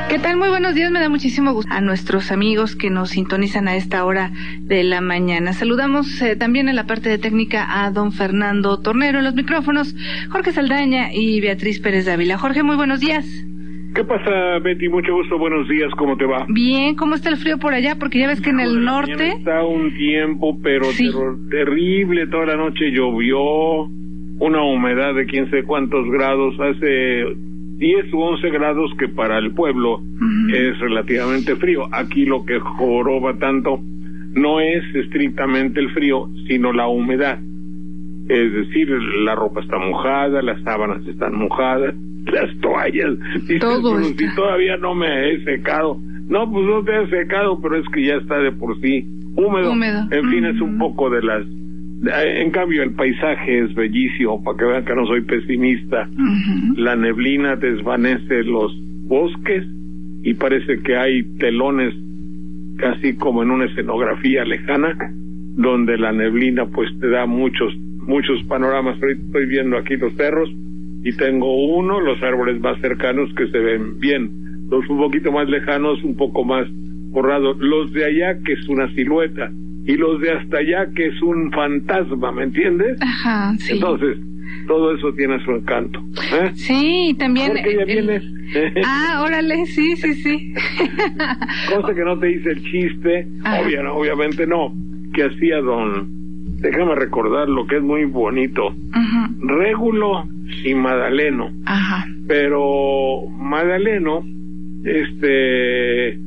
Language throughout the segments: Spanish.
¿Qué tal? Muy buenos días, me da muchísimo gusto a nuestros amigos que nos sintonizan a esta hora de la mañana. Saludamos también en la parte de técnica a don Fernando Tornero, en los micrófonos, Jorge Saldaña y Beatriz Pérez Dávila. Jorge, muy buenos días. ¿Qué pasa, Betty? Mucho gusto, buenos días, ¿cómo te va? Bien, ¿cómo está el frío por allá? Porque ya ves que en el norte... Está un tiempo, pero sí, terrible, toda la noche llovió, una humedad de quién sé cuántos grados, hace 10 u 11 grados, que para el pueblo es relativamente frío. Aquí lo que joroba tanto no es estrictamente el frío, sino la humedad. Es decir, la ropa está mojada, las sábanas están mojadas, las toallas. Todo si todavía no me he secado. No, pues no te has secado, pero es que ya está de por sí húmedo. En fin, es un poco de las... En cambio, el paisaje es bellísimo, para que vean que no soy pesimista. La neblina desvanece los bosques y parece que hay telones, casi como en una escenografía lejana, donde la neblina pues te da muchos panoramas. Estoy viendo aquí los cerros y tengo los árboles más cercanos que se ven bien, los un poquito más lejanos un poco más borrados, los de allá que es una silueta y los de hasta allá que es un fantasma, ¿me entiendes? Ajá, sí. Entonces todo eso tiene su encanto, ¿eh? Sí, también ya vienes. Órale, sí. Cosa que no te hice el chiste, obviamente no, que hacía déjame recordar lo que es muy bonito, Régulo y Madaleno. Pero Madaleno se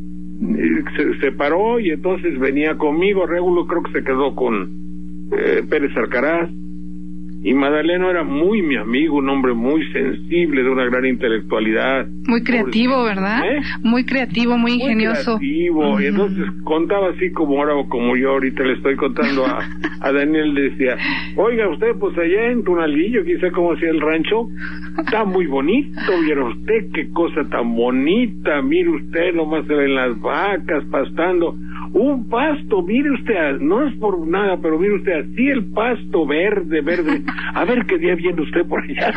separó y entonces venía conmigo. Régulo creo que se quedó con Pérez Arcaraz, y Madaleno era muy mi amigo, un hombre muy sensible, de una gran intelectualidad. Muy creativo, ¿verdad? Muy creativo, muy ingenioso. Muy creativo, y entonces contaba así como yo ahorita le estoy contando a Daniel, decía, oiga usted, pues allá en Tunalillo, quizá como hacía el rancho, está muy bonito, ¿vieron usted qué cosa tan bonita? Mire usted, nomás se ven las vacas pastando. Un pasto, mire usted, no es por nada, pero mire usted, así el pasto verde. A ver qué día viene usted por allá.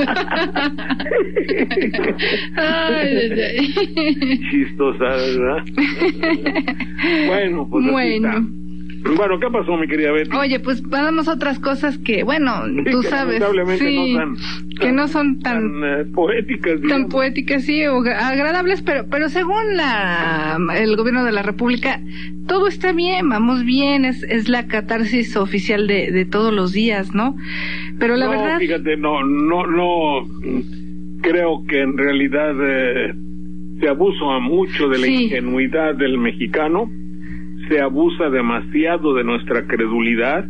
Chistosa, ¿verdad? Bueno, pues así está. Bueno, ¿qué pasó, mi querida Betty? Oye, pues vamos a otras cosas que, tú sabes, que no son tan poéticas, digamos. Tan poéticas, sí, o agradables, pero según el gobierno de la República, todo está bien, vamos bien, es la catarsis oficial de todos los días, ¿no? Pero la verdad... Fíjate, no, creo que en realidad se abusa mucho de la ingenuidad del mexicano, se abusa demasiado de nuestra credulidad,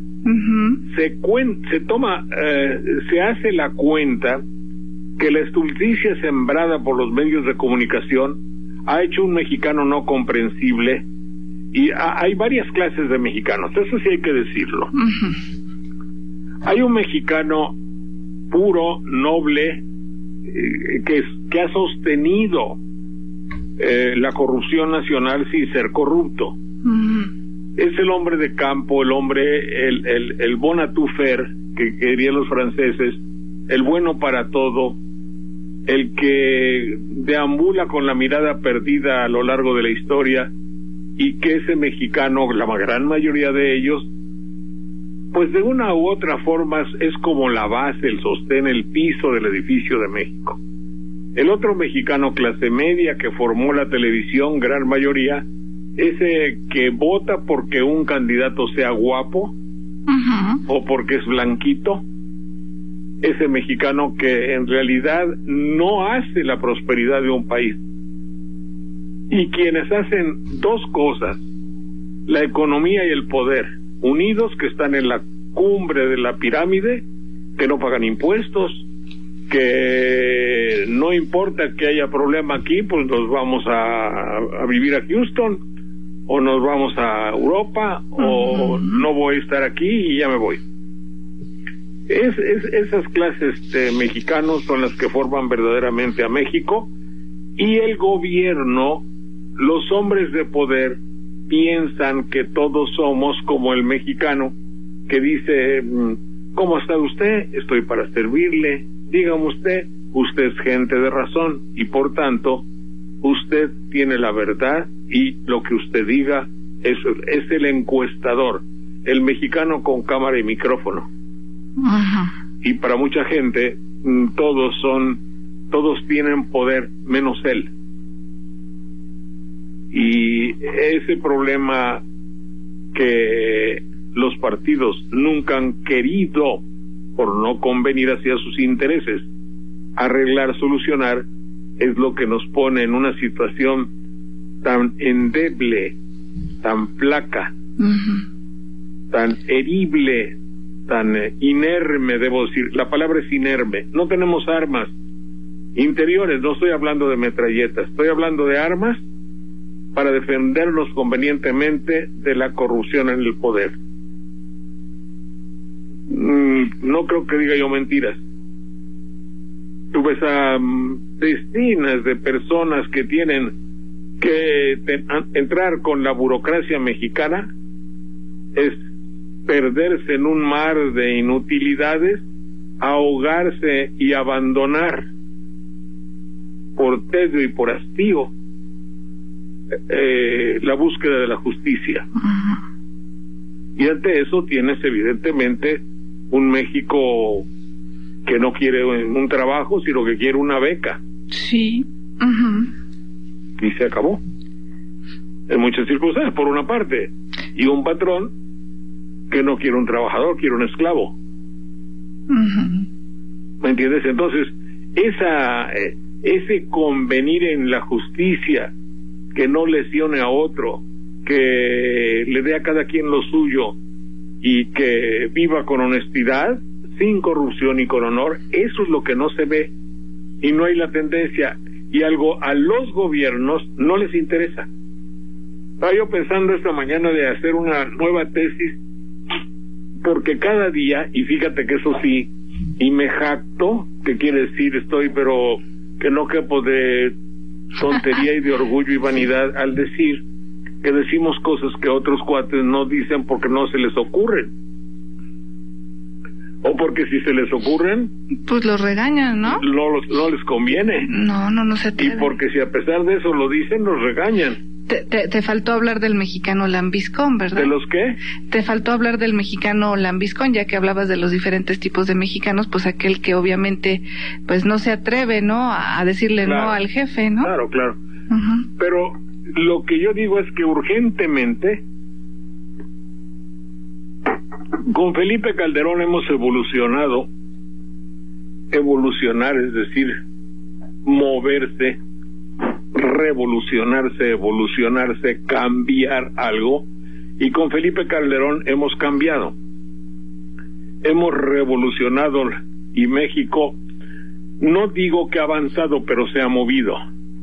se hace la cuenta que la estulticia sembrada por los medios de comunicación ha hecho un mexicano no comprensible, y hay varias clases de mexicanos, eso sí hay que decirlo. Hay un mexicano puro, noble, que ha sostenido la corrupción nacional sin ser corrupto. Es el hombre de campo, el hombre, el bon à tout faire, que querían los franceses, el bueno para todo, el que deambula con la mirada perdida a lo largo de la historia, y que ese mexicano, la gran mayoría de ellos, pues de una u otra forma es como la base, el sostén, el piso del edificio de México. El otro mexicano clase media que formó la televisión, gran mayoría, ese que vota porque un candidato sea guapo o porque es blanquito, ese mexicano que en realidad no hace la prosperidad de un país, y quienes hacen dos cosas, la economía y el poder, unidos, que están en la cumbre de la pirámide, que no pagan impuestos, que no importa que haya problema aquí, pues nos vamos a vivir a Houston, o nos vamos a Europa, o no voy a estar aquí y ya me voy. Esas clases de mexicanos son las que forman verdaderamente a México, y el gobierno, los hombres de poder, piensan que todos somos como el mexicano que dice, ¿cómo está usted? Estoy para servirle. Dígame usted es gente de razón, y por tanto usted tiene la verdad y lo que usted diga es el encuestador, el mexicano con cámara y micrófono. Ajá. Y para mucha gente todos tienen poder menos él. Y ese problema que los partidos nunca han querido, por no convenir hacia sus intereses, arreglar, solucionar, es lo que nos pone en una situación tan endeble, tan flaca, tan herible, tan inerme, debo decir. La palabra es inerme. No tenemos armas interiores, no estoy hablando de metralletas, estoy hablando de armas para defendernos convenientemente de la corrupción en el poder. No creo que diga yo mentiras. Tú ves a decenas de personas que tienen que entrar con la burocracia mexicana, es perderse en un mar de inutilidades, ahogarse y abandonar por tedio y por hastío la búsqueda de la justicia. Y ante eso tienes evidentemente un México que no quiere un trabajo, sino que quiere una beca. Sí. Y se acabó. En muchas circunstancias, por una parte. Y un patrón que no quiere un trabajador, quiere un esclavo. ¿Me entiendes? Entonces, ese convenir en la justicia, que no lesione a otro, que le dé a cada quien lo suyo y que viva con honestidad, sin corrupción y con honor, eso es lo que no se ve y no hay la tendencia, y algo a los gobiernos no les interesa. Estaba yo pensando esta mañana de hacer una nueva tesis, porque cada día, y fíjate que eso sí, y me jacto, que quiere decir pero que no quepo de tontería y de orgullo y vanidad al decir que decimos cosas que otros cuates no dicen porque no se les ocurren, o porque si se les ocurren pues los regañan, ¿no? No les conviene. No se atreven. Y porque si a pesar de eso lo dicen, los regañan. Te faltó hablar del mexicano lambiscón, ¿verdad? ¿De los qué? Te faltó hablar del mexicano lambiscón, ya que hablabas de los diferentes tipos de mexicanos, pues aquel que obviamente pues no se atreve, ¿no? A decirle no al jefe, ¿no? Claro. Pero lo que yo digo es que urgentemente con Felipe Calderón hemos evolucionar, es decir, moverse, revolucionarse, evolucionarse, cambiar algo, y con Felipe Calderón hemos cambiado, hemos revolucionado, y México, no digo que ha avanzado, pero se ha movido.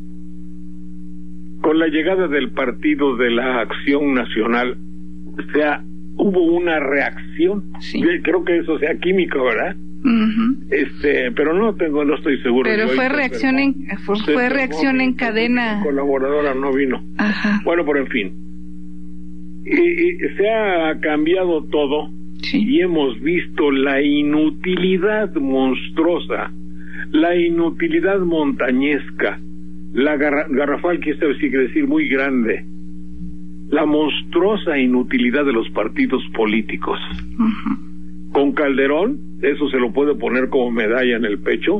Con la llegada del Partido de la Acción Nacional, hubo una reacción, sí. Creo que eso sea químico, ¿verdad? Pero no estoy seguro. Pero fue reacción en cadena. La colaboradora no vino. Ajá. Bueno, pero en fin, y se ha cambiado todo, sí. Y hemos visto la inutilidad monstruosa, la inutilidad montañesca, la garrafal, que esto sí quiere decir muy grande, la monstruosa inutilidad de los partidos políticos. Con Calderón, eso se lo puede poner como medalla en el pecho.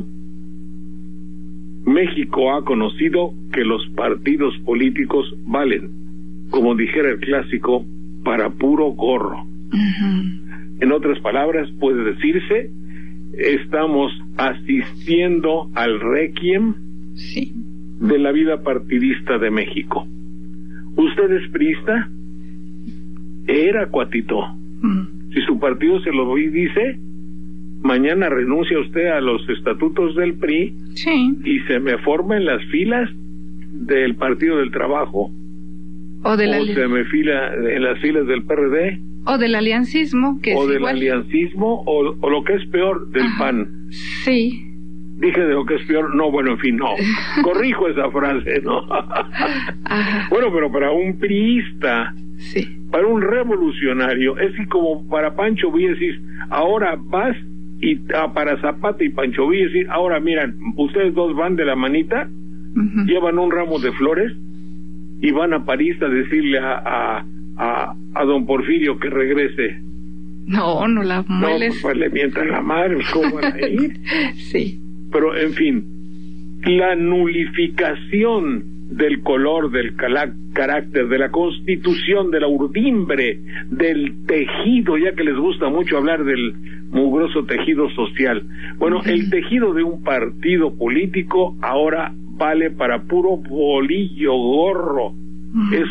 México ha conocido que los partidos políticos valen, como dijera el clásico, para puro gorro. En otras palabras, puede decirse, estamos asistiendo al requiem, sí, de la vida partidista de México. ¿Usted es priista? Era, cuatito. Si su partido se lo dice, mañana renuncia usted a los estatutos del PRI, sí, y se me forma en las filas del Partido del Trabajo, o se me fila en las filas del PRD, o del aliancismo, que o es del igual. Aliancismo, o lo que es peor, del PAN. Sí. Dije de lo que es peor, no, bueno, en fin, no. Corrijo esa frase, ¿no? Bueno, pero para un priista, sí, para un revolucionario, es como para Pancho Villa decir, ahora vas, y para Zapata y Pancho Villa decir, ahora miran, ustedes dos van de la manita, llevan un ramo de flores y van a París a decirle a don Porfirio que regrese. No la mueles. No, pues le mientan la madre, ¿cómo van a ir? Sí. Pero, en fin, la nulificación del color, del carácter, de la constitución, de la urdimbre, del tejido, ya que les gusta mucho hablar del mugroso tejido social. Bueno, el tejido de un partido político ahora vale para puro bolillo, gorro. Es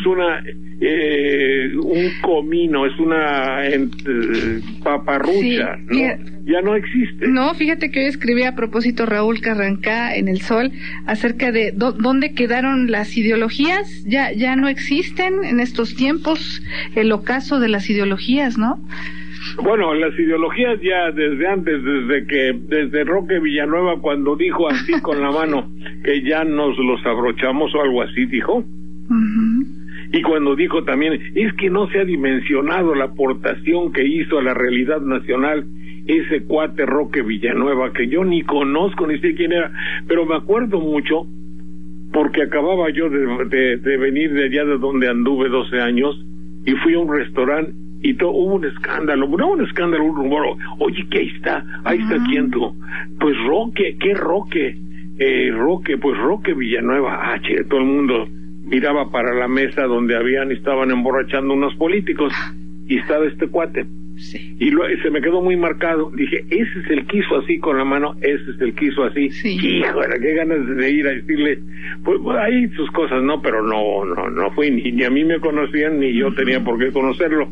un comino, es una paparrucha, sí, ya no existe. No, fíjate que hoy escribí a propósito Raúl Carrancá en El Sol acerca de dónde quedaron las ideologías. Ya no existen en estos tiempos, el ocaso de las ideologías, ¿no? Bueno, las ideologías ya desde antes, desde Roque Villanueva, cuando dijo así con la mano que ya nos los abrochamos o algo así, dijo. Y cuando dijo también, es que no se ha dimensionado la aportación que hizo a la realidad nacional ese cuate Roque Villanueva, que yo ni conozco, ni sé quién era, pero me acuerdo mucho, porque acababa yo de venir de allá de donde anduve 12 años, y fui a un restaurante, y hubo un escándalo, un rumor, oye, que ahí está ¿quién tú? Pues Roque, ¿qué Roque? Pues Roque Villanueva, todo el mundo miraba para la mesa donde estaban emborrachando unos políticos, y estaba este cuate. Sí. Y se me quedó muy marcado. Dije, ese es el que hizo así con la mano, ese es el que hizo así. Sí. Híjole, qué ganas de ir a decirle, pues hay sus cosas, ¿no? Pero no fui, ni a mí me conocían, ni yo tenía por qué conocerlo.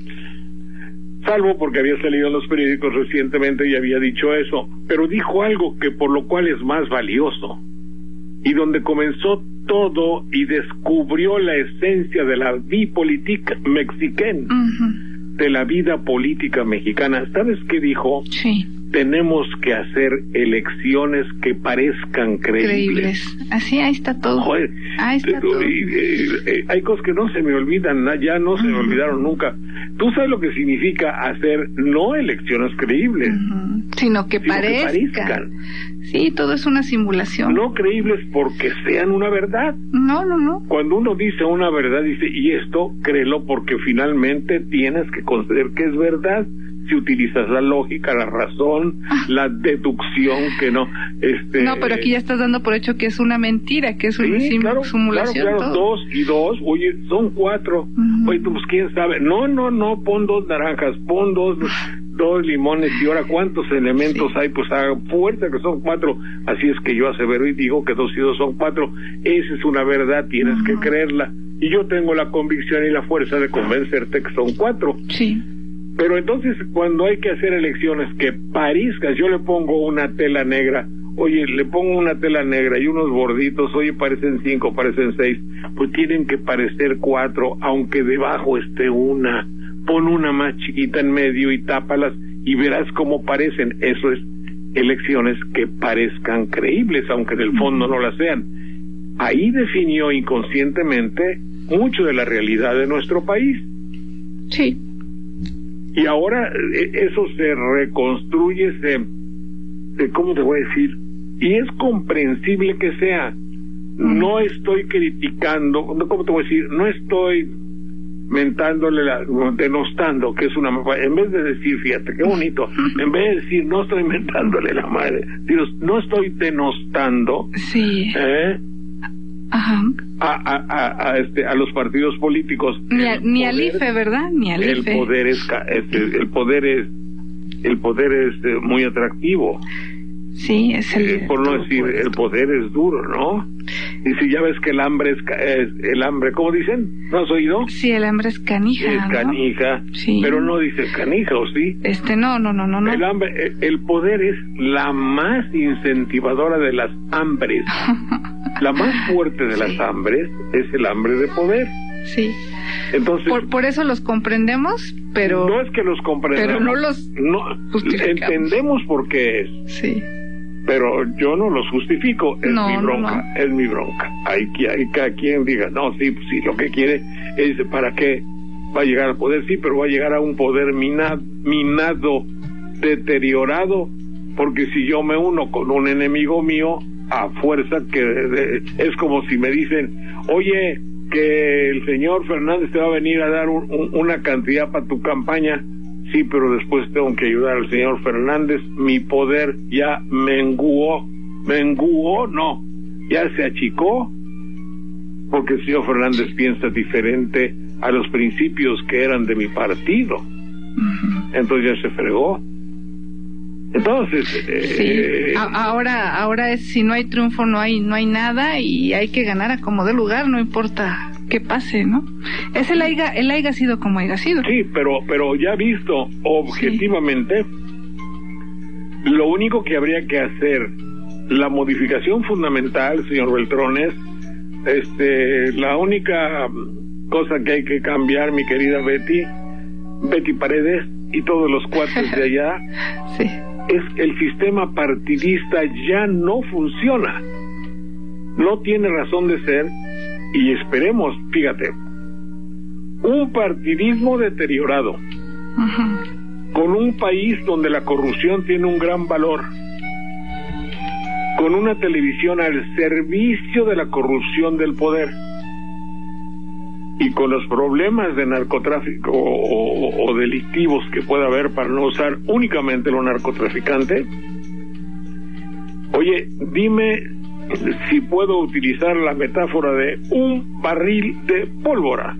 Salvo porque había salido en los periódicos recientemente y había dicho eso. Pero dijo algo que por lo cual es más valioso. Y donde comenzó todo y descubrió la esencia de la vie politique mexicaine, de la vida política mexicana. ¿Sabes qué dijo? Sí. Tenemos que hacer elecciones que parezcan creíbles. Así, ahí está todo. Joder, ahí está todo. Hay cosas que no se me olvidan, ya no se me olvidaron nunca. Tú sabes lo que significa hacer no elecciones creíbles, sino que parezcan. Sí, todo es una simulación. No creíbles porque sean una verdad. No. Cuando uno dice una verdad, dice, y esto créelo porque finalmente tienes que considerar que es verdad. Si utilizas la lógica, la razón, la deducción, que no. No, pero aquí ya estás dando por hecho que es una mentira, que es una simulación. Claro, 2 y 2, oye, son 4. Oye, pues quién sabe. No, pon 2 naranjas, pon 2 limones, y ahora cuántos elementos hay, pues a fuerza que son 4. Así es que yo asevero y digo que 2 y 2 son 4. Esa es una verdad, tienes que creerla. Y yo tengo la convicción y la fuerza de convencerte que son 4. Sí. Pero entonces, cuando hay que hacer elecciones que parezcan, yo le pongo una tela negra, oye, le pongo una tela negra y unos borditos, oye, parecen 5, parecen 6, pues tienen que parecer 4, aunque debajo esté una. Pon una más chiquita en medio y tápalas y verás cómo parecen. Eso es elecciones que parezcan creíbles, aunque en el fondo no las sean. Ahí definió inconscientemente mucho de la realidad de nuestro país. Sí. Y ahora eso se reconstruye, ¿cómo te voy a decir? Y es comprensible que sea. No estoy criticando, ¿cómo te voy a decir? No estoy denostando, que es una... En vez de decir, fíjate, qué bonito, en vez de decir, no estoy mentándole la madre, no estoy denostando. Sí. A los partidos políticos, ni al IFE, ¿verdad? Ni al IFE. El poder es muy atractivo. Sí, es por no decir, el poder es duro, ¿no? Y si ya ves que el hambre el hambre, ¿cómo dicen? ¿No has oído? Sí, el hambre es canija. Es canija, ¿no? Sí. Pero no dice canija, ¿o sí? No. El hambre, el poder es la más incentivadora de las hambres. La más fuerte de las hambres es el hambre de poder. Sí. Entonces, por eso los comprendemos, pero... No es que los comprendemos. Pero no los entendemos por qué es. Sí. Pero yo no los justifico, es mi bronca, es mi bronca. Hay cada quien diga, no, sí, lo que quiere es, ¿para qué va a llegar al poder? Sí, pero va a llegar a un poder minado, deteriorado, porque si yo me uno con un enemigo mío, a fuerza, que es como si me dicen, oye, que el señor Fernández te va a venir a dar una cantidad para tu campaña. Sí, pero después tengo que ayudar al señor Fernández, mi poder ya menguó, no, ya se achicó, porque el señor Fernández piensa diferente a los principios que eran de mi partido. Entonces ya se fregó. Entonces sí. Ahora es, si no hay triunfo no hay nada, y hay que ganar a como dé lugar, no importa qué pase, ¿no? Es el haya sido como haya sido. Sí, pero ya visto objetivamente, sí, lo único que habría que hacer, la modificación fundamental, señor Beltrón, es la única cosa que hay que cambiar, mi querida Betty Paredes y todos los cuates de allá, sí, es el sistema partidista ya no funciona, no tiene razón de ser, y esperemos, fíjate, un partidismo deteriorado, con un país donde la corrupción tiene un gran valor, con una televisión al servicio de la corrupción del poder, y con los problemas de narcotráfico o delictivos que pueda haber, para no usar únicamente lo narcotraficante. Oye, dime si puedo utilizar la metáfora de un barril de pólvora.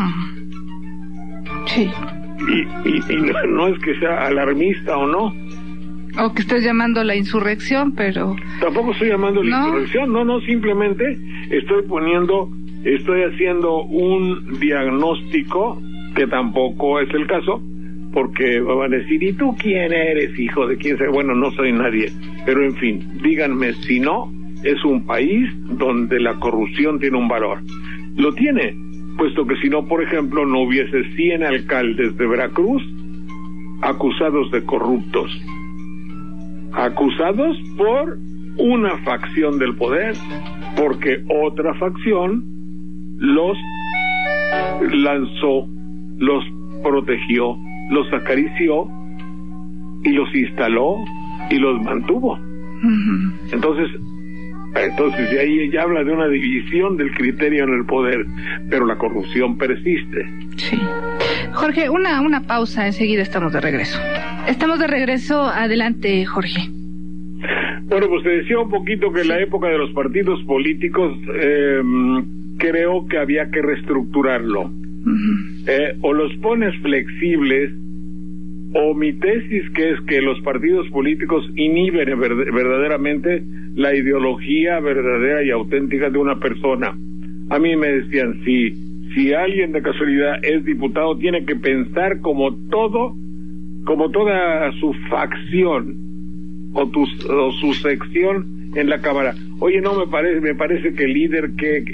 Sí. Y no es que sea alarmista o no, o que estés llamando a la insurrección, pero tampoco estoy llamando a la insurrección, no, simplemente estoy haciendo un diagnóstico, que tampoco es el caso, porque van a decir, ¿y tú quién eres, hijo de quién sea? Bueno, no soy nadie, pero en fin, díganme si no es un país donde la corrupción tiene un valor. Lo tiene, puesto que si no, por ejemplo, no hubiese 100 alcaldes de Veracruz acusados de corruptos, acusados por una facción del poder, porque otra facción los lanzó, los protegió, los acarició y los instaló y los mantuvo. Entonces de ahí ella habla de una división del criterio en el poder, pero la corrupción persiste. Sí. Jorge, una pausa, enseguida estamos de regreso. Adelante, Jorge. Bueno, pues te decía un poquito que en la época de los partidos políticos creo que había que reestructurarlo. O los pones flexibles, o mi tesis, que es que los partidos políticos inhiben verdaderamente la ideología verdadera y auténtica de una persona. A mí me decían, si alguien de casualidad es diputado, tiene que pensar como toda su facción o su sección en la Cámara. Oye, no, me parece que el líder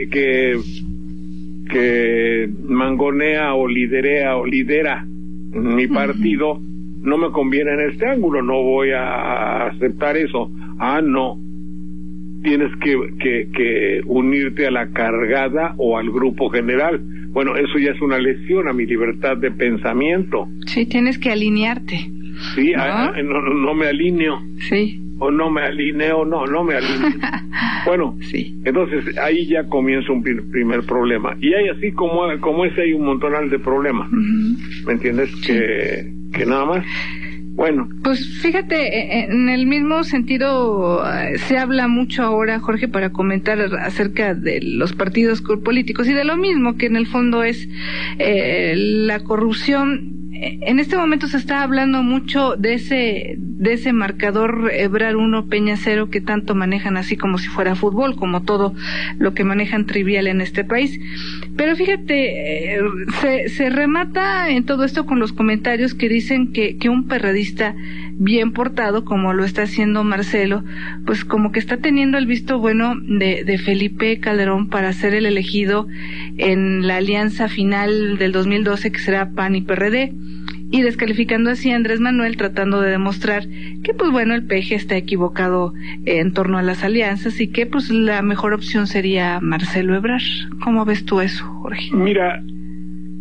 que mangonea o lidera mi partido no me conviene en este ángulo, no voy a aceptar eso. No, tienes que unirte a la cargada o al grupo general. Bueno, eso ya es una lesión a mi libertad de pensamiento. Sí, tienes que alinearte. Sí, no me alineo. Sí. O no me alineo, no me alineo. Bueno, sí. Entonces ahí ya comienza un primer problema. Y hay así como ese, hay un montonal de problemas. ¿Me entiendes? Sí. Que nada más. Bueno. Pues fíjate, en el mismo sentido se habla mucho ahora, Jorge, para comentar acerca de los partidos políticos y de lo mismo, que en el fondo es la corrupción. En este momento se está hablando mucho de ese marcador Ebrard 1, Peña 0, que tanto manejan así como si fuera fútbol, como todo lo que manejan trivial en este país. Pero fíjate, se remata en todo esto con los comentarios que dicen que un perredista bien portado, como lo está haciendo Marcelo, pues como que está teniendo el visto bueno de Felipe Calderón para ser el elegido en la alianza final del 2012, que será PAN y PRD, y descalificando así a Andrés Manuel, tratando de demostrar que pues bueno, el PG está equivocado en torno a las alianzas y que pues la mejor opción sería Marcelo Ebrard. ¿Cómo ves tú eso, Jorge? Mira,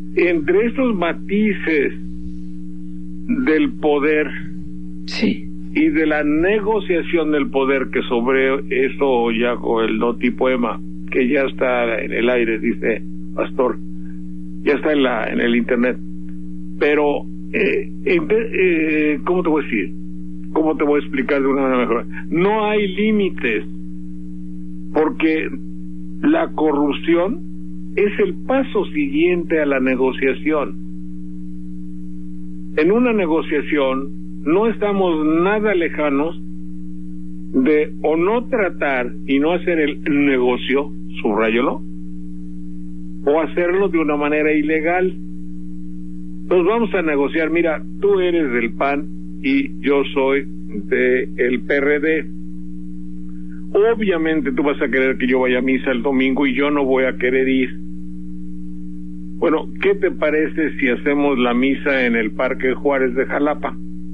entre estos matices del poder, sí, y de la negociación del poder, que sobre eso ya con el notipoema, que ya está en el aire, dice Pastor, ya está en el internet. Pero, ¿cómo te voy a decir? ¿Cómo te voy a explicar de una manera mejor? No hay límites, porque la corrupción es el paso siguiente a la negociación. En una negociación no estamos nada lejanos de o no tratar y no hacer el negocio, subráyalo, o hacerlo de una manera ilegal. Nos vamos a negociar, mira, tú eres del PAN y yo soy del PRD. Obviamente tú vas a querer que yo vaya a misa el domingo y yo no voy a querer ir. Bueno, ¿qué te parece si hacemos la misa en el Parque Juárez de Jalapa?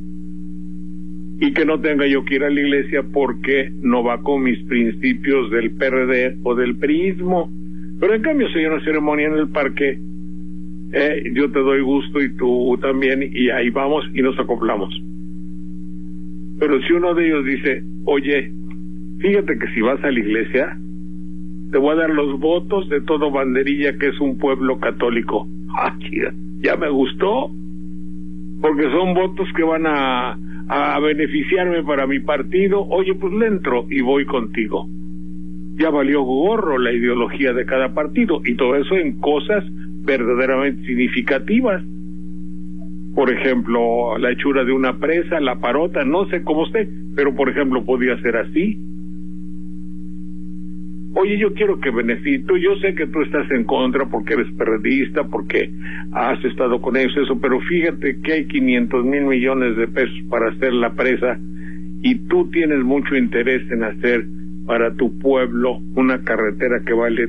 Y que no tenga yo que ir a la iglesia porque no va con mis principios del PRD o del priismo. Pero en cambio, si hay una ceremonia en el parque, yo te doy gusto y tú también, y ahí vamos y nos acoplamos. Pero si uno de ellos dice, oye, fíjate que si vas a la iglesia, te voy a dar los votos de todo Banderilla, que es un pueblo católico. Ah, ya me gustó, porque son votos que van a beneficiarme para mi partido. Oye, pues le entro y voy contigo. Ya valió gorro la ideología de cada partido, y todo eso en cosas verdaderamente significativas. Por ejemplo, la hechura de una presa, la parota, no sé cómo esté, pero por ejemplo podía ser así. Oye, yo quiero que beneficie, yo sé que tú estás en contra porque eres periodista, porque has estado con ellos, eso, pero fíjate que hay 500,000 millones de pesos para hacer la presa y tú tienes mucho interés en hacer para tu pueblo una carretera que vale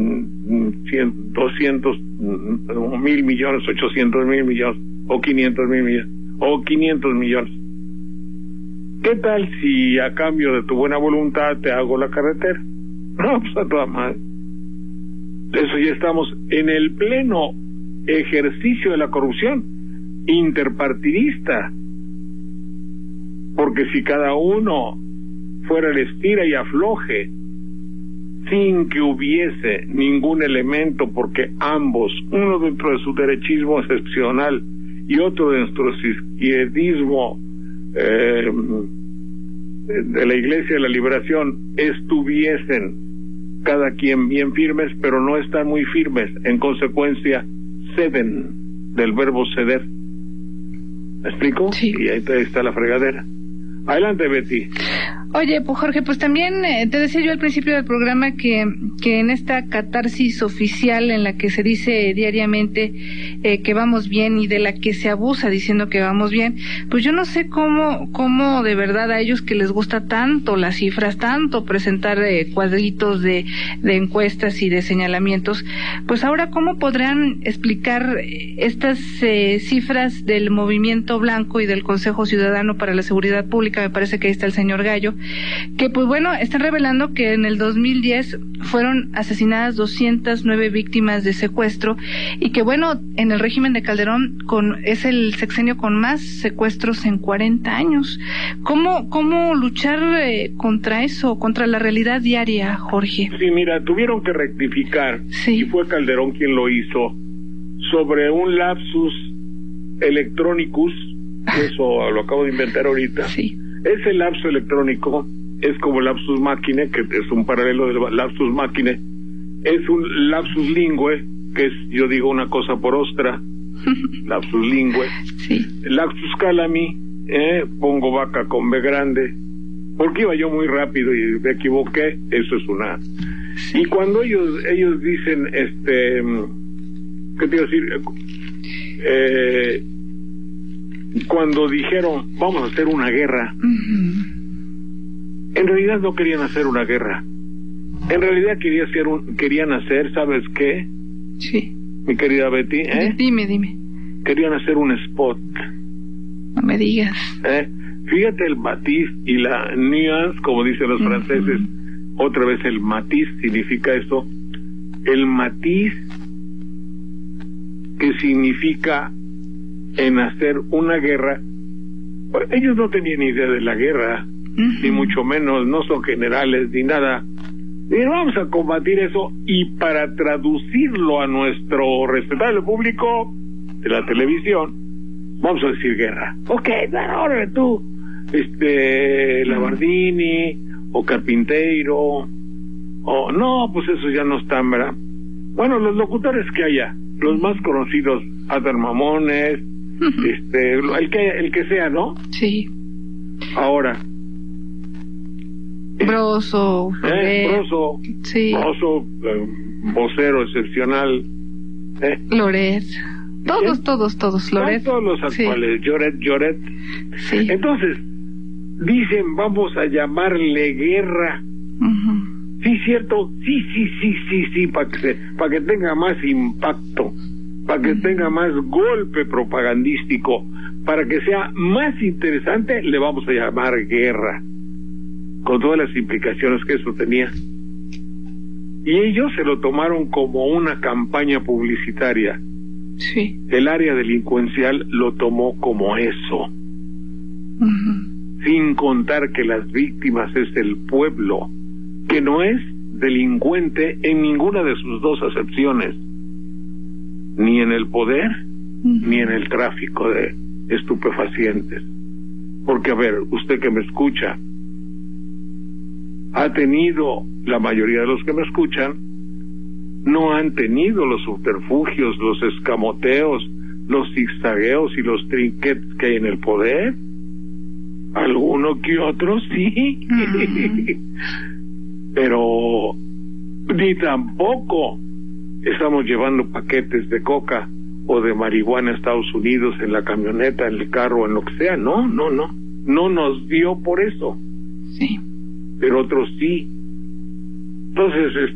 200,000 millones, 800,000 millones, o 500,000 millones, o 500 millones. ¿Qué tal si a cambio de tu buena voluntad te hago la carretera? No, pues a toda madre. Eso ya estamos en el pleno ejercicio de la corrupción interpartidista. Porque si cada uno fuera el estira y afloje, sin que hubiese ningún elemento, porque ambos, uno dentro de su derechismo excepcional y otro dentro de su izquierdismo de la Iglesia de la Liberación, estuviesen cada quien bien firmes, pero no están muy firmes, en consecuencia ceden, del verbo ceder. ¿Me explico? Sí. Y ahí está la fregadera. Adelante, Betty. Oye, pues Jorge, pues también te decía yo al principio del programa que en esta catarsis oficial en la que se dice diariamente que vamos bien y de la que se abusa diciendo que vamos bien, pues yo no sé cómo de verdad a ellos que les gusta tanto las cifras, tanto presentar cuadritos de encuestas y de señalamientos, pues ahora cómo podrán explicar estas cifras del Movimiento Blanco y del Consejo Ciudadano para la Seguridad Pública. Me parece que ahí está el señor Gallo, que pues bueno, están revelando que en el 2010 fueron asesinadas 209 víctimas de secuestro y que bueno, en el régimen de Calderón es el sexenio con más secuestros en 40 años. ¿Cómo luchar contra eso, contra la realidad diaria, Jorge? Sí, mira, tuvieron que rectificar, sí, y fue Calderón quien lo hizo, sobre un lapsus electronicus, eso lo acabo de inventar ahorita. Sí. Ese lapso electrónico es como lapsus machine, que es un paralelo del lapsus machine, es un lapsus lingüe, que es, yo digo una cosa por ostra, lapsus lingüe, sí. Lapsus calami, pongo vaca con B grande, porque iba yo muy rápido y me equivoqué, eso es una... Sí. Y cuando ellos dicen, ¿qué te iba a decir? Cuando dijeron vamos a hacer una guerra, en realidad no querían hacer una guerra, en realidad querían hacer, ¿sabes qué? Sí. Mi querida Betty, Dime. Querían hacer un spot. No me digas. Fíjate el matiz y la nuance, como dicen los franceses, otra vez el matiz significa eso, el matiz que significa en hacer una guerra Ellos no tenían idea de la guerra, ni mucho menos, no son generales ni nada. Y vamos a combatir eso, y para traducirlo a nuestro respetable público de la televisión, vamos a decir guerra. Ok, ahora tú, Labardini, o Carpinteiro, o no, pues eso ya no están, ¿verdad? Bueno, los locutores que haya, los más conocidos, Adal Mamones, el que sea, ¿no? Sí. Ahora. Broso. Sí. Broso, vocero excepcional. Loret. Todos. Loret. Todos los actuales. Sí. Lloret. Sí. Entonces, dicen, vamos a llamarle guerra. Sí, cierto. Sí, para que tenga más impacto, para que tenga más golpe propagandístico, para que sea más interesante, le vamos a llamar guerra, con todas las implicaciones que eso tenía. Y ellos se lo tomaron como una campaña publicitaria. Sí. El área delincuencial lo tomó como eso. Sin contar que las víctimas es el pueblo, que no es delincuente en ninguna de sus dos acepciones, ni en el poder, ni en el tráfico de estupefacientes. Porque, a ver, usted que me escucha, ha tenido, la mayoría de los que me escuchan, no han tenido los subterfugios, los escamoteos, los zigzagueos y los trinquetes que hay en el poder. Alguno que otro sí. Pero ni tampoco estamos llevando paquetes de coca o de marihuana a Estados Unidos en la camioneta, en el carro, en lo que sea. No nos dio por eso. Sí. Pero otros sí. Entonces,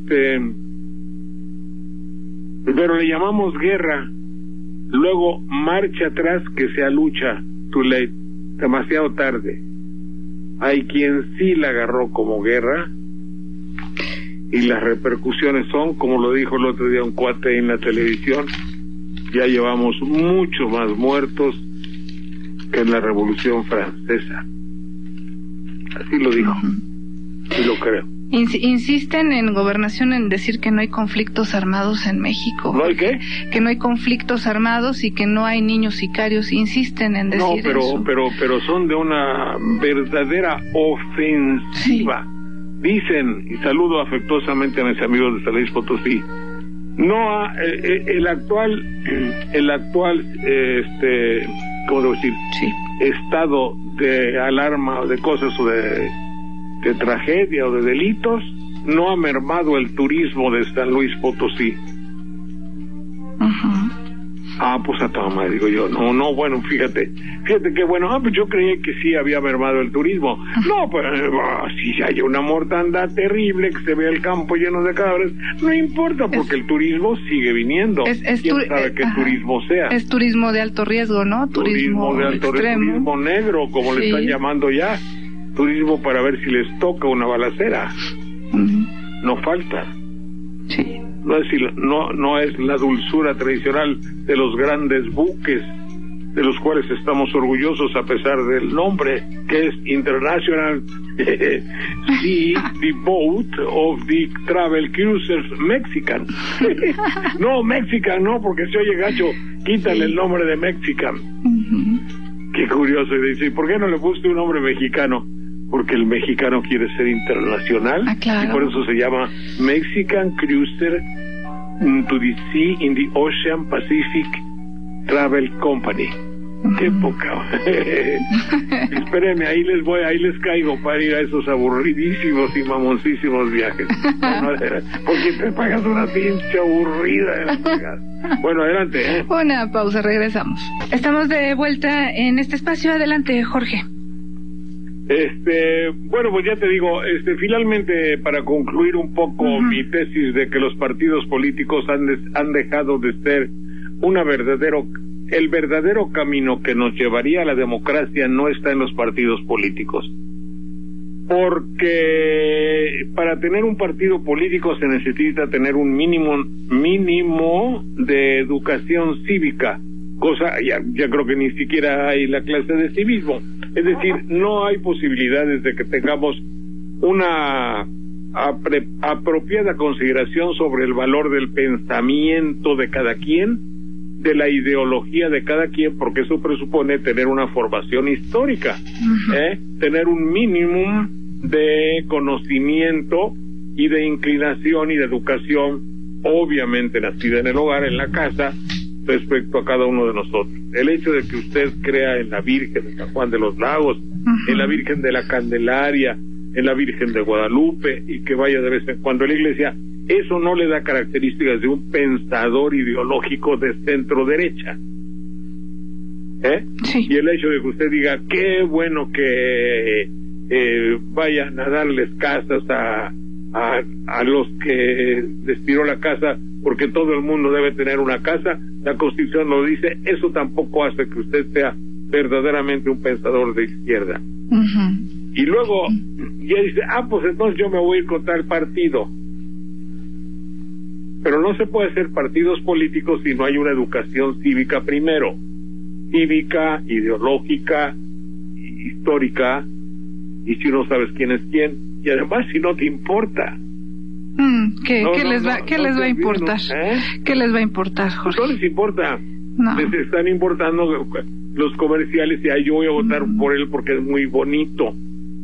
pero le llamamos guerra, luego marcha atrás, que sea lucha, too late, demasiado tarde. Hay quien sí la agarró como guerra, y las repercusiones son, como lo dijo el otro día un cuate en la televisión, ya llevamos mucho más muertos que en la Revolución Francesa. Así lo dijo. Y lo creo. Insisten en Gobernación en decir que no hay conflictos armados en México. ¿No hay qué? Que no hay conflictos armados y que no hay niños sicarios. Insisten en decir eso. pero son de una verdadera ofensiva. Sí. Dicen, y saludo afectuosamente a mis amigos de San Luis Potosí, no el actual ¿cómo debo decir? Sí. Estado de alarma o de cosas o de tragedia o de delitos no ha mermado el turismo de San Luis Potosí. Pues a toda madre, digo yo. No, bueno, fíjate que bueno, pues yo creía que sí había mermado el turismo. No, pues si hay una mortandad terrible, que se ve el campo lleno de cadáveres, no importa, porque el turismo sigue viniendo. ¿Quién sabe qué turismo sea? Es turismo de alto riesgo, ¿no? Turismo de alto riesgo, turismo negro, como le están llamando ya. Turismo para ver si les toca una balacera. No falta. Sí. No es la dulzura tradicional de los grandes buques, de los cuales estamos orgullosos a pesar del nombre, que es International the Boat of the Travel Cruisers Mexican. No, Mexican no, porque se oye gacho, quítale el nombre de Mexican. Qué curioso. Y dice, ¿por qué no le puse un nombre mexicano? Porque el mexicano quiere ser internacional. Claro. Y por eso se llama Mexican Cruiser to the Sea in the Ocean Pacific Travel Company. Qué poca. Espérenme, ahí les caigo para ir a esos aburridísimos y mamoncísimos viajes. Porque te pagas una pinche aburrida. Bueno, adelante. Una pausa, regresamos. Estamos de vuelta en este espacio. Adelante, Jorge. Bueno, pues ya te digo, finalmente, para concluir un poco mi tesis de que los partidos políticos han dejado de ser el verdadero camino que nos llevaría a la democracia no está en los partidos políticos. Porque para tener un partido político se necesita tener un mínimo de educación cívica, cosa ya creo que ni siquiera hay la clase de civismo. Es decir, no hay posibilidades de que tengamos una apropiada consideración sobre el valor del pensamiento de cada quien, de la ideología de cada quien, porque eso presupone tener una formación histórica, tener un mínimo de conocimiento y de inclinación y de educación, obviamente nacida en el hogar, en la casa, respecto a cada uno de nosotros. El hecho de que usted crea en la Virgen de San Juan de los Lagos, en la Virgen de la Candelaria, en la Virgen de Guadalupe, y que vaya de vez en cuando a la iglesia, eso no le da características de un pensador ideológico de centro derecha. Sí. Y el hecho de que usted diga, qué bueno que vayan a darles casas a los que les tiró la casa, porque todo el mundo debe tener una casa, la Constitución lo dice, eso tampoco hace que usted sea verdaderamente un pensador de izquierda. Y luego ya dice, pues entonces yo me voy a ir con tal partido. Pero no se puede hacer partidos políticos si no hay una educación cívica primero, cívica, ideológica, histórica, y si no sabes quién es quién, y además si no te importa. ¿Qué les va a importar? ¿Qué les va a importar, Jorge? No les importa. No. Les están importando los comerciales y yo voy a votar por él porque es muy bonito.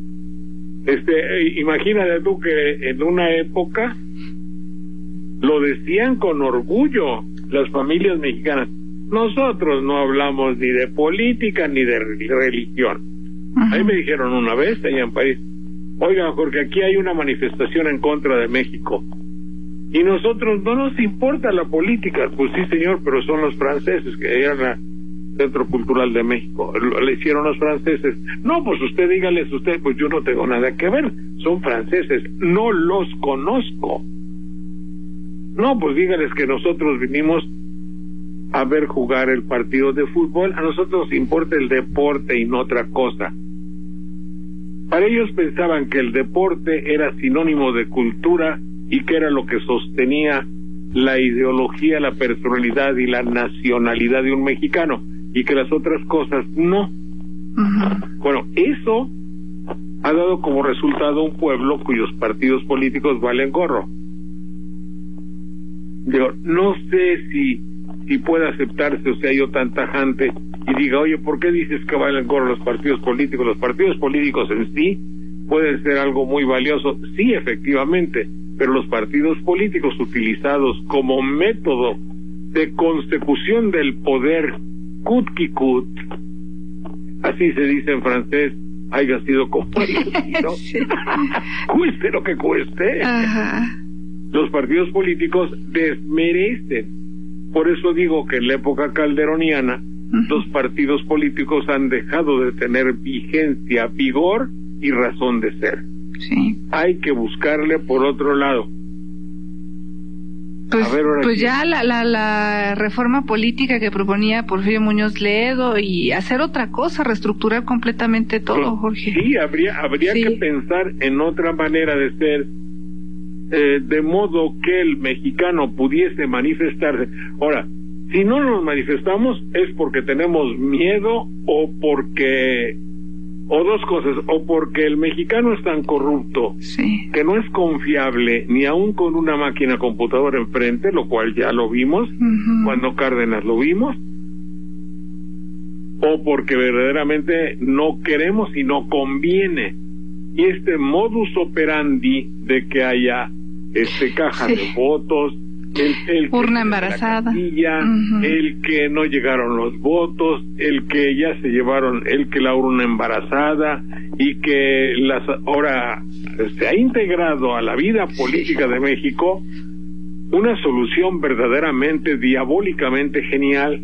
Imagínate tú que en una época lo decían con orgullo las familias mexicanas. Nosotros no hablamos ni de política ni de religión. Ahí me dijeron una vez allá en París, oiga, Jorge, aquí hay una manifestación en contra de México y nosotros no nos importa la política. Pues sí, señor, pero son los franceses que eran la Centro Cultural de México, le hicieron los franceses. No, pues usted dígales, pues yo no tengo nada que ver, son franceses, no los conozco. No, pues dígales que nosotros vinimos a ver jugar el partido de fútbol, a nosotros nos importa el deporte y no otra cosa. Para ellos pensaban que el deporte era sinónimo de cultura y que era lo que sostenía la ideología, la personalidad y la nacionalidad de un mexicano, y que las otras cosas no. Bueno, eso ha dado como resultado un pueblo cuyos partidos políticos valen gorro. Digo, no sé si puede aceptarse, o sea, yo tan tajante y diga, oye, ¿por qué dices que valen gorro los partidos políticos? Los partidos políticos en sí pueden ser algo muy valioso, sí, efectivamente, pero los partidos políticos utilizados como método de consecución del poder, coûte qui coûte, así se dice en francés, haya sido como ¿no? Cueste lo que cueste. Los partidos políticos desmerecen. Por eso digo que en la época calderoniana los partidos políticos han dejado de tener vigencia, vigor y razón de ser. Sí. Hay que buscarle por otro lado. Pues ya la reforma política que proponía Porfirio Muñoz Ledo y hacer otra cosa, reestructurar completamente todo, Jorge. Sí, habría que pensar en otra manera de ser, de modo que el mexicano pudiese manifestarse. Ahora, si no nos manifestamos es porque tenemos miedo o dos cosas, o porque el mexicano es tan corrupto que no es confiable ni aún con una máquina computadora enfrente, lo cual ya lo vimos cuando Cárdenas lo vimos, o porque verdaderamente no queremos y no conviene. Y este modus operandi de que haya caja de votos, el urna embarazada, el que no llegaron los votos, el que ya se llevaron, el que la urna embarazada, y que ahora se ha integrado a la vida política de México una solución verdaderamente diabólicamente genial.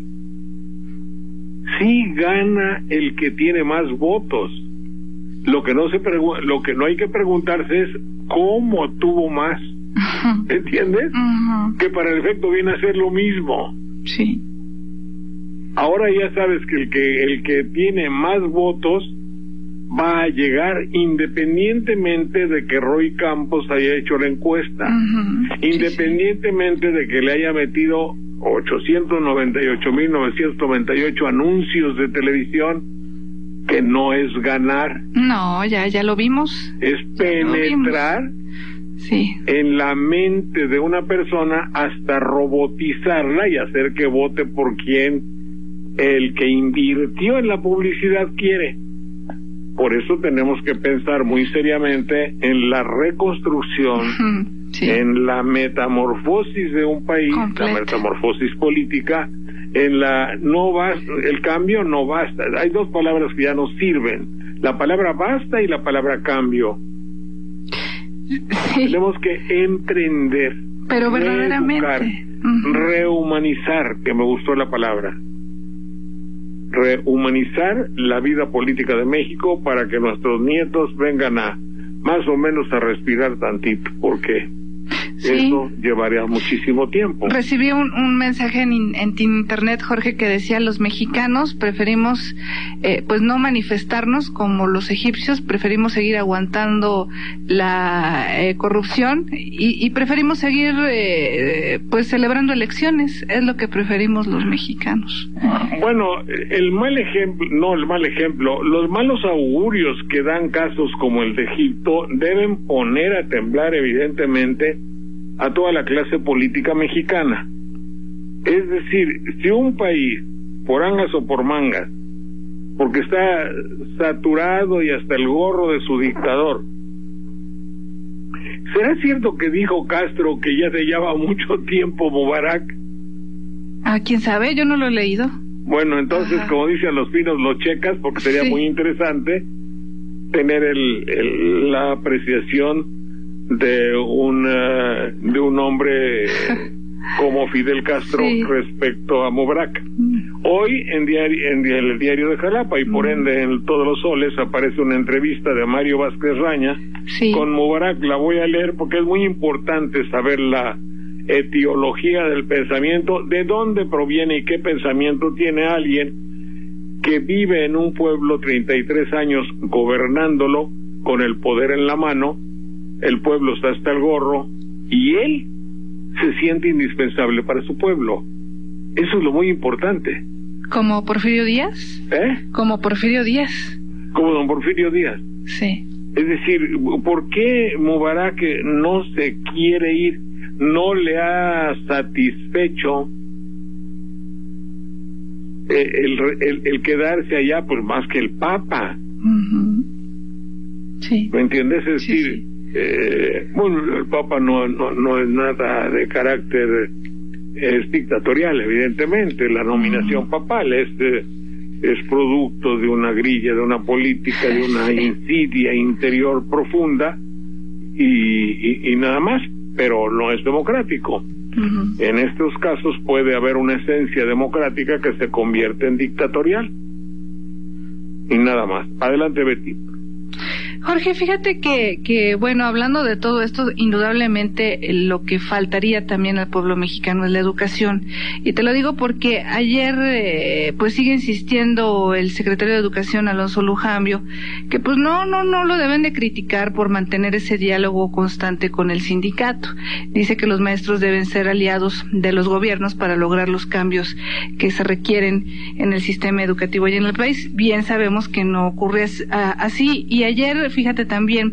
Sí gana el que tiene más votos. Lo que no hay que preguntarse es cómo tuvo más. ¿Entiendes? Que para el efecto viene a ser lo mismo. Sí. Ahora ya sabes que el que tiene más votos va a llegar independientemente de que Roy Campos haya hecho la encuesta, independientemente de que le haya metido 898,998 anuncios de televisión, que no es ganar. No, ya lo vimos. Es penetrar en la mente de una persona hasta robotizarla y hacer que vote por quien el que invirtió en la publicidad quiere. Por eso tenemos que pensar muy seriamente en la reconstrucción, en la metamorfosis de un país, la metamorfosis política, en la el cambio no basta. Hay dos palabras que ya no sirven, la palabra basta y la palabra cambio. Tenemos que emprender, pero verdaderamente rehumanizar, que me gustó la palabra, rehumanizar la vida política de México para que nuestros nietos vengan a más o menos a respirar tantito, porque eso llevaría muchísimo tiempo. Recibí un mensaje en internet, Jorge, que decía: los mexicanos preferimos pues no manifestarnos como los egipcios, preferimos seguir aguantando la corrupción y preferimos seguir pues celebrando elecciones. Es lo que preferimos los mexicanos. Bueno, los malos augurios que dan casos como el de Egipto deben poner a temblar evidentemente a toda la clase política mexicana. Es decir, si un país, por angas o por mangas, porque está saturado y hasta el gorro de su dictador, ¿será cierto que dijo Castro que ya se lleva mucho tiempo Mubarak? ¿Quién sabe? Yo no lo he leído. Bueno, entonces, como dicen los finos, lo checas, porque sería muy interesante tener la apreciación de un hombre como Fidel Castro respecto a Mubarak. Hoy en el diario de Jalapa y por ende en todos los soles aparece una entrevista de Mario Vázquez Raña con Mubarak. La voy a leer porque es muy importante saber la etiología del pensamiento, de dónde proviene y qué pensamiento tiene alguien que vive en un pueblo 33 años gobernándolo con el poder en la mano. El pueblo está hasta el gorro y él se siente indispensable para su pueblo. Eso es lo muy importante. ¿Como Porfirio Díaz? Como Porfirio Díaz. Como don Porfirio Díaz. Sí. Es decir, ¿por qué Mubarak no se quiere ir? No le ha satisfecho el quedarse allá, pues más que el Papa. Sí. ¿Me entiendes? Es decir, bueno, el Papa no es nada de carácter dictatorial, evidentemente. La nominación papal es producto de una grilla, de una política, de una insidia interior profunda y nada más, pero no es democrático. En estos casos puede haber una esencia democrática que se convierte en dictatorial y nada más. Adelante, Betty. Jorge, fíjate que bueno, hablando de todo esto, indudablemente lo que faltaría también al pueblo mexicano es la educación. Y te lo digo porque ayer pues sigue insistiendo el secretario de Educación, Alonso Lujambio, que pues no lo deben de criticar por mantener ese diálogo constante con el sindicato. Dice que los maestros deben ser aliados de los gobiernos para lograr los cambios que se requieren en el sistema educativo y en el país. Bien sabemos que no ocurre así, y ayer, fíjate también,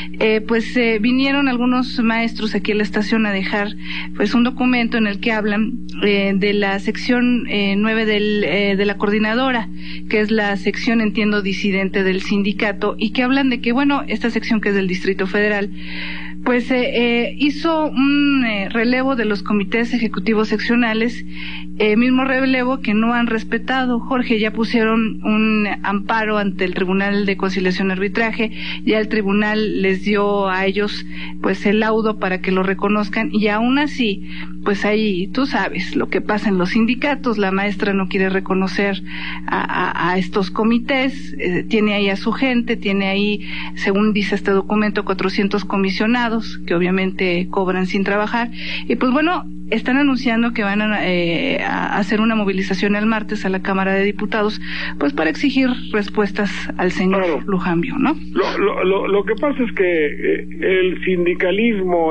vinieron algunos maestros aquí a la estación a dejar pues un documento en el que hablan de la sección 9 de la coordinadora, que es la sección, entiendo, disidente del sindicato, y que hablan de que, bueno, esta sección, que es del Distrito Federal, pues hizo un relevo de los comités ejecutivos seccionales, mismo relevo que no han respetado. Jorge, ya pusieron un amparo ante el Tribunal de Conciliación y Arbitraje, ya el tribunal les dio a ellos pues el laudo para que lo reconozcan, y aún así, pues ahí tú sabes lo que pasa en los sindicatos. La maestra no quiere reconocer a estos comités, tiene ahí a su gente, tiene ahí, según dice este documento, 400 comisionados que obviamente cobran sin trabajar, y pues bueno, están anunciando que van a hacer una movilización el martes a la Cámara de Diputados, pues para exigir respuestas al señor Lujambio, ¿no? Lo que pasa es que el sindicalismo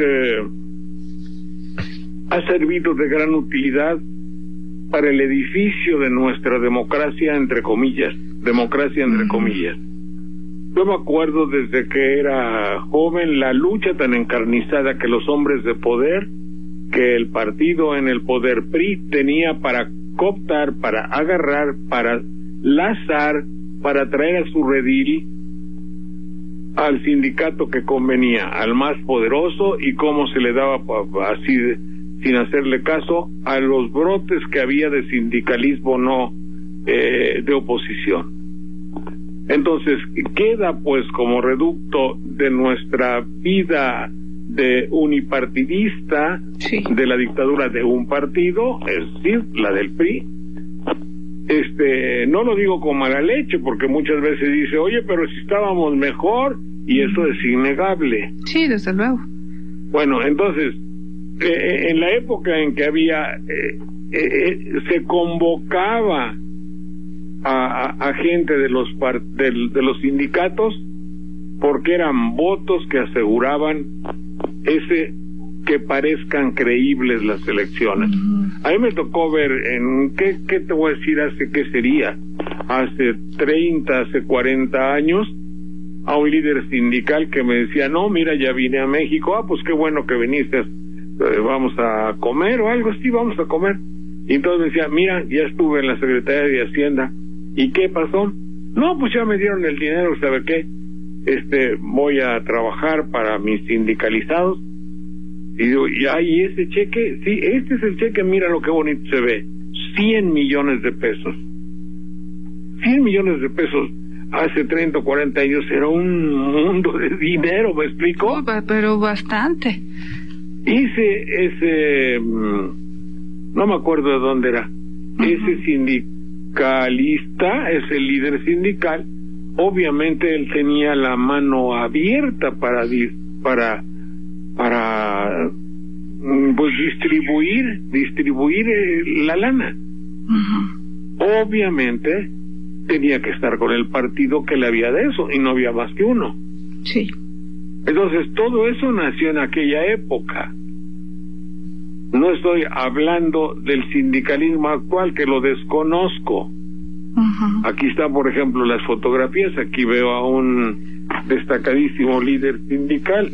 ha servido de gran utilidad para el edificio de nuestra democracia, entre comillas, democracia entre comillas. Yo me acuerdo desde que era joven la lucha tan encarnizada que los hombres de poder, que el partido en el poder PRI tenía para cooptar, para agarrar, para lazar, para traer a su redil al sindicato que convenía, al más poderoso, y cómo se le daba así sin hacerle caso a los brotes que había de sindicalismo no de oposición. Entonces queda pues como reducto de nuestra vida de unipartidista, sí, de la dictadura de un partido, es decir, la del PRI. No lo digo con mala leche, porque muchas veces dice, oye, pero si estábamos mejor, y eso es innegable. Sí, desde luego. Bueno, entonces, en la época en que había, se convocaba a gente de los sindicatos, porque eran votos que aseguraban que parezcan creíbles las elecciones. A mí me tocó ver ¿qué te voy a decir? Hace 30, hace 40 años, a un líder sindical que me decía, no, mira, ya vine a México, pues qué bueno que viniste, vamos a comer o algo así, vamos a comer. Y entonces me decía, mira, ya estuve en la Secretaría de Hacienda, ¿y qué pasó? No, pues ya me dieron el dinero, ¿sabe qué? Voy a trabajar para mis sindicalizados. Y digo, ¿y ese cheque? Sí, este es el cheque, mira lo que bonito se ve. 100 millones de pesos. 100 millones de pesos hace 30 o 40 años era un mundo de dinero, ¿me explico? Pero bastante. No me acuerdo de dónde era. Ese sindicalista, ese líder sindical, obviamente él tenía la mano abierta para pues distribuir la lana. Obviamente tenía que estar con el partido que le había de eso, y no había más que uno. Sí. Entonces todo eso nació en aquella época. No estoy hablando del sindicalismo actual, que lo desconozco. Aquí están, por ejemplo, las fotografías. Aquí veo a un destacadísimo líder sindical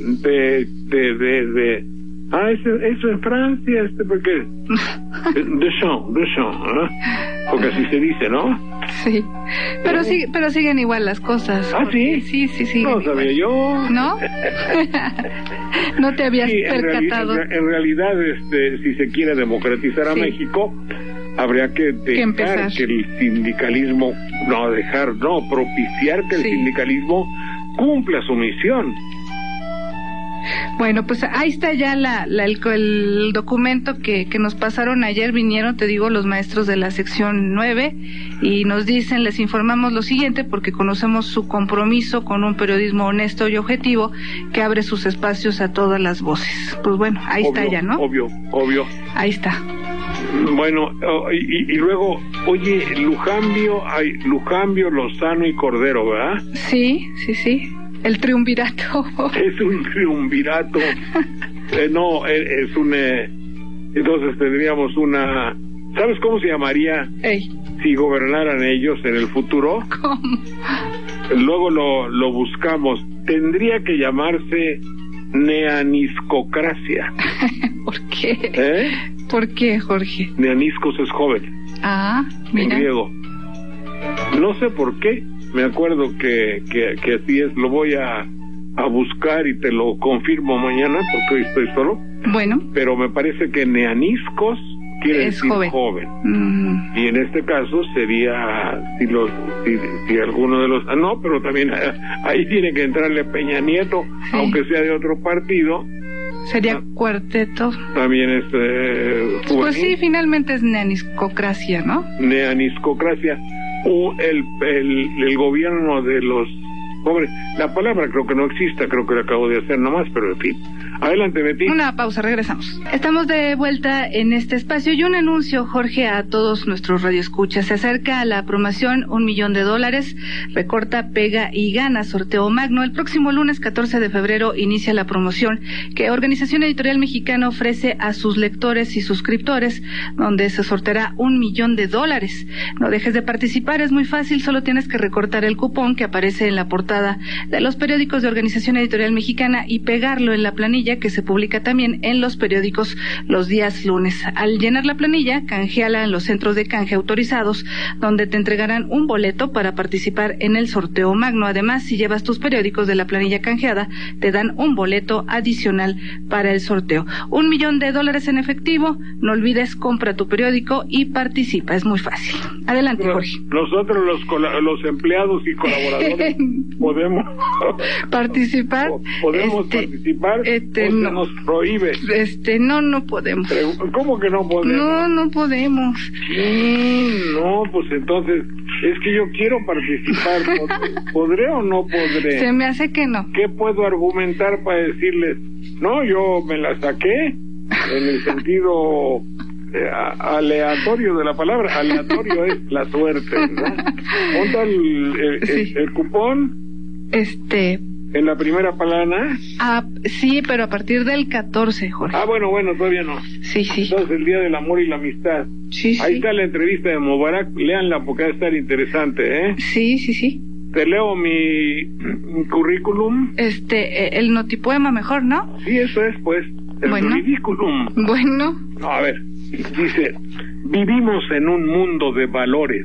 eso en Francia, porque Deschamps, porque así se dice, ¿no? Sí, pero siguen igual las cosas. ¿Ah, sí? Sí. No sabía yo. ¿No? No te habías percatado. En realidad, si se quiere democratizar a México, habría que dejar que el sindicalismo, propiciar que el sindicalismo cumpla su misión. Bueno, pues ahí está ya el documento que nos pasaron ayer. Vinieron, te digo, los maestros de la sección 9 y nos dicen, les informamos lo siguiente porque conocemos su compromiso con un periodismo honesto y objetivo que abre sus espacios a todas las voces. Pues bueno, ahí está ya, ¿no? Obvio. Ahí está. Bueno, y luego, oye, Lujambio, Lozano y Cordero, ¿verdad? Sí. El triunvirato. Es un triunvirato. Entonces tendríamos una... ¿Sabes cómo se llamaría si gobernaran ellos en el futuro? ¿Cómo? Luego lo buscamos. Tendría que llamarse neaniscocracia. ¿Por qué? ¿Por qué, Jorge? Neaniscos es joven. Mira. En griego. No sé por qué. Me acuerdo que así es. Lo voy a buscar y te lo confirmo mañana porque hoy estoy solo. Bueno. Pero me parece que neaniscos quiere decir joven. Y en este caso sería si alguno de los... no, pero también ahí tiene que entrarle Peña Nieto, aunque sea de otro partido. Sería cuarteto. También es pues sí, finalmente es neaniscocracia, ¿no? Neaniscocracia. O el gobierno de los jóvenes. La palabra creo que no existe, creo que la acabo de hacer nomás, pero en fin. Adelante, Betty. Una pausa, regresamos. Estamos de vuelta en este espacio y un anuncio, Jorge, a todos nuestros radioescuchas. Se acerca a la promoción $1,000,000, recorta, pega y gana, sorteo magno. El próximo lunes 14 de febrero inicia la promoción que Organización Editorial Mexicana ofrece a sus lectores y suscriptores, donde se sorteará $1,000,000. No dejes de participar, es muy fácil, solo tienes que recortar el cupón que aparece en la portada de los periódicos de Organización Editorial Mexicana y pegarlo en la planilla que se publica también en los periódicos los días lunes. Al llenar la planilla, canjeala en los centros de canje autorizados, donde te entregarán un boleto para participar en el sorteo magno. Además, si llevas tus periódicos de la planilla canjeada, te dan un boleto adicional para el sorteo. $1,000,000 en efectivo. No olvides, compra tu periódico y participa. Es muy fácil. Adelante, Jorge. Nosotros los empleados y colaboradores podemos participar. Podemos participar. No. Nos prohíbe. No podemos. ¿Cómo que no podemos? No podemos. No, pues entonces, es que yo quiero participar. ¿Podré o no podré? Se me hace que no. ¿Qué puedo argumentar para decirles? No, yo me la saqué en el sentido aleatorio de la palabra. Aleatorio es la suerte, ¿no? Monta el cupón. En la primera plana. Sí, pero a partir del 14, Jorge. Bueno, todavía no. Sí. Entonces, el Día del Amor y la Amistad. Sí. Ahí está la entrevista de Mubarak, léanla porque va a estar interesante, ¿eh? Sí. Te leo mi currículum. El notipoema mejor, ¿no? Sí, eso es, pues, el currículum. Bueno. No, a ver, dice, vivimos en un mundo de valores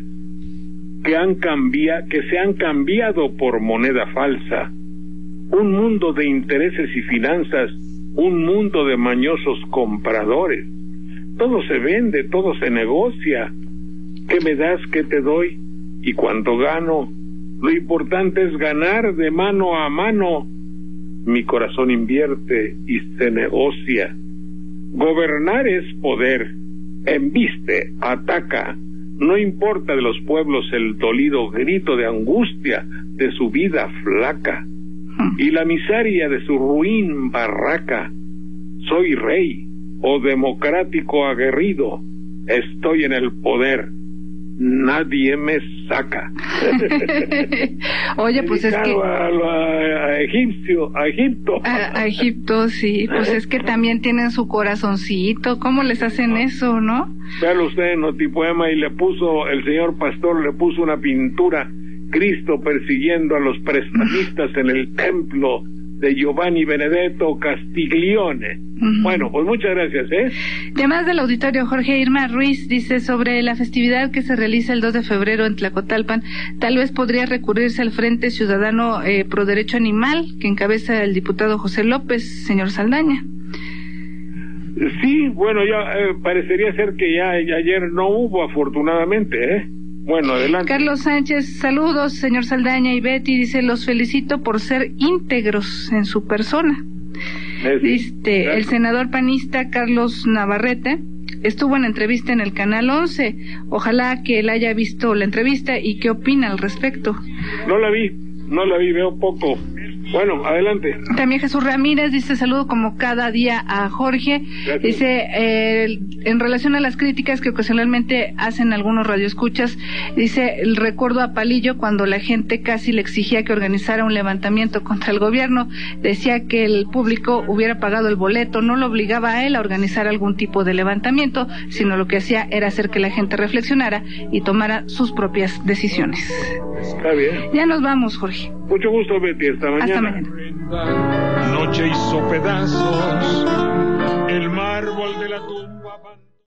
que se han cambiado por moneda falsa. Un mundo de intereses y finanzas, un mundo de mañosos compradores. Todo se vende, todo se negocia. ¿Qué me das? ¿Qué te doy? Y cuánto gano. Lo importante es ganar de mano a mano. Mi corazón invierte y se negocia. Gobernar es poder. Embiste, ataca. No importa de los pueblos el dolido grito de angustia de su vida flaca y la miseria de su ruin barraca. Soy rey o democrático aguerrido, estoy en el poder, nadie me saca. Oye, pues es que a Egipto. A Egipto, sí, pues es que también tienen su corazoncito. ¿Cómo les hacen eso, no? Véalo usted en Notipoema, y el señor pastor le puso una pintura, Cristo persiguiendo a los prestamistas en el templo de Giovanni Benedetto Castiglione. Bueno, pues muchas gracias, Llamadas del auditorio. Jorge. Irma Ruiz dice sobre la festividad que se realiza el 2 de febrero en Tlacotalpan, tal vez podría recurrirse al Frente Ciudadano Pro Derecho Animal, que encabeza el diputado José López, señor Saldaña. Sí, bueno, ya parecería ser que ya ayer no hubo, afortunadamente, Bueno, adelante. Carlos Sánchez, saludos, señor Saldaña y Betty, dice, los felicito por ser íntegros en su persona. El senador panista Carlos Navarrete estuvo en entrevista en el Canal 11. Ojalá que él haya visto la entrevista y qué opina al respecto. No la vi, veo poco. Bueno, adelante. También Jesús Ramírez dice, saludo como cada día a Jorge. Gracias. Dice, en relación a las críticas que ocasionalmente hacen algunos radioescuchas, dice, recuerdo a Palillo cuando la gente casi le exigía que organizara un levantamiento contra el gobierno, decía que el público hubiera pagado el boleto, no lo obligaba a él a organizar algún tipo de levantamiento, sino lo que hacía era hacer que la gente reflexionara y tomara sus propias decisiones. Está bien. Ya nos vamos, Jorge. Mucho gusto, Betty. Hasta mañana. Hasta mañana. Noche hizo pedazos el mármol de la tumba.